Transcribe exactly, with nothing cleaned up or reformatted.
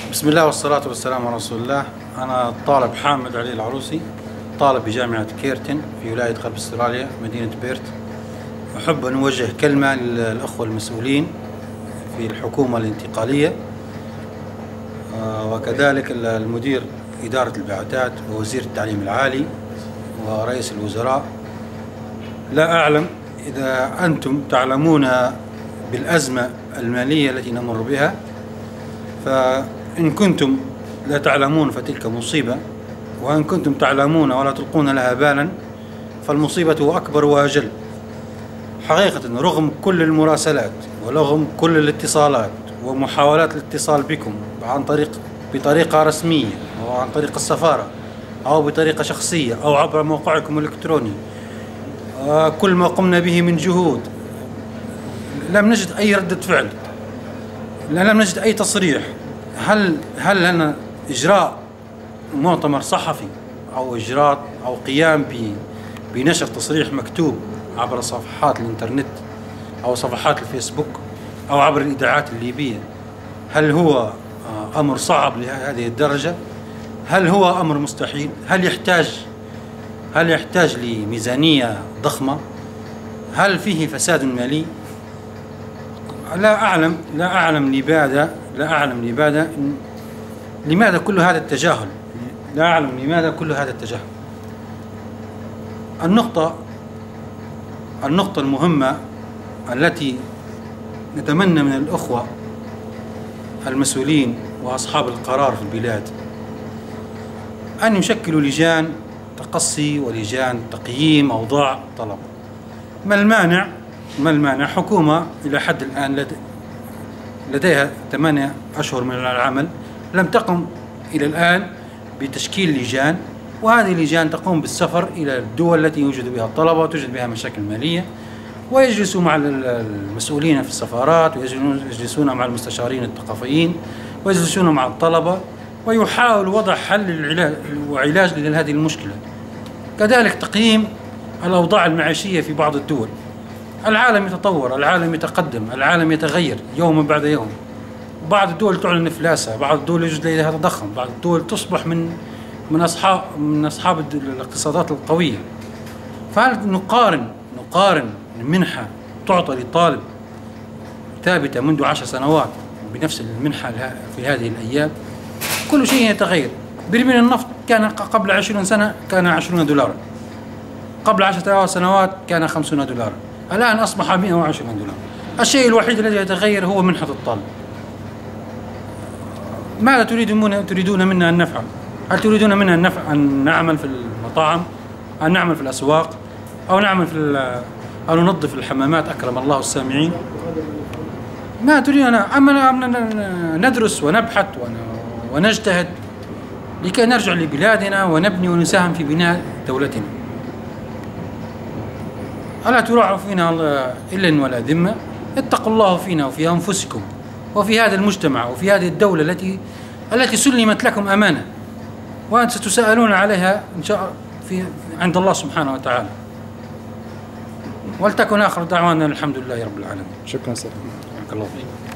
بسم الله والصلاة والسلام على رسول الله. أنا الطالب حامد علي العروسي، طالب بجامعة كيرتن في ولاية غرب استراليا مدينة بيرث. أحب أن أوجه كلمة للأخوة المسؤولين في الحكومة الانتقالية وكذلك المدير إدارة البعثات ووزير التعليم العالي ورئيس الوزراء. لا أعلم إذا أنتم تعلمون بالأزمة المالية التي نمر بها، فإن كنتم لا تعلمون فتلك مصيبة، وإن كنتم تعلمون ولا تلقون لها بالا فالمصيبة أكبر وأجل. حقيقة رغم كل المراسلات ورغم كل الاتصالات ومحاولات الاتصال بكم عن طريق بطريقة رسمية أو عن طريق السفارة أو بطريقة شخصية أو عبر موقعكم الإلكتروني، كل ما قمنا به من جهود لم نجد أي ردة فعل، لم نجد أي تصريح. هل هل لنا إجراء مؤتمر صحفي أو إجراء أو قيام بنشر تصريح مكتوب عبر صفحات الإنترنت أو صفحات الفيسبوك أو عبر الإذاعات الليبية؟ هل هو أمر صعب لهذه الدرجة؟ هل هو أمر مستحيل؟ هل يحتاج هل يحتاج لميزانية ضخمة؟ هل فيه فساد مالي؟ لا أعلم لا أعلم لماذا لا أعلم لماذا لماذا كل هذا التجاهل. لا أعلم لماذا كل هذا التجاهل. النقطة النقطة المهمة التي نتمنى من الأخوة المسؤولين وأصحاب القرار في البلاد أن يشكلوا لجان تقصي ولجان تقييم أوضاع الطلبة. ما المانع ما المانع حكومة إلى حد الآن لديها ثمانية أشهر من العمل لم تقم إلى الآن بتشكيل لجان، وهذه اللجان تقوم بالسفر إلى الدول التي يوجد بها الطلبة وتوجد بها مشاكل مالية، ويجلسوا مع المسؤولين في السفارات ويجلسون مع المستشارين الثقافيين ويجلسون مع الطلبة ويحاولوا وضع حل وعلاج لهذه المشكلة. كذلك تقييم الأوضاع المعيشية في بعض الدول. العالم يتطور، العالم يتقدم، العالم يتغير يوما بعد يوم. بعض الدول تعلن إفلاسها، بعض الدول يوجد لديها تضخم، بعض الدول تصبح من من أصحاب من أصحاب الاقتصادات القوية. فهل نقارن نقارن منحة تعطى للطالب ثابتة منذ عشر سنوات بنفس المنحة في هذه الأيام؟ كل شيء يتغير. برميل النفط كان قبل عشرين سنة كان عشرين دولارا، قبل عشرة سنوات كان خمسون دولارا، الآن أصبح مئة وعشرين دولار. الشيء الوحيد الذي يتغير هو منحة الطالب. ماذا تريدون تريدون منا أن نفعل؟ هل تريدون منا أن نفعل أن نعمل في المطاعم، أن نعمل في الأسواق، أو نعمل في أو ننظف الحمامات أكرم الله السامعين؟ ما تريدون. أما ندرس ونبحث ونجتهد لكي نرجع لبلادنا ونبني ونساهم في بناء دولتنا. ألا تراعوا فينا إلا ولا ذمة؟ اتقوا الله فينا وفي أنفسكم وفي هذا المجتمع وفي هذه الدولة التي التي سلمت لكم أمانة، وأنتم ستسألون عليها إن شاء في عند الله سبحانه وتعالى. ولتكن آخر دعوانا الحمد لله رب العالمين. شكرا سيدي. بارك الله فيك.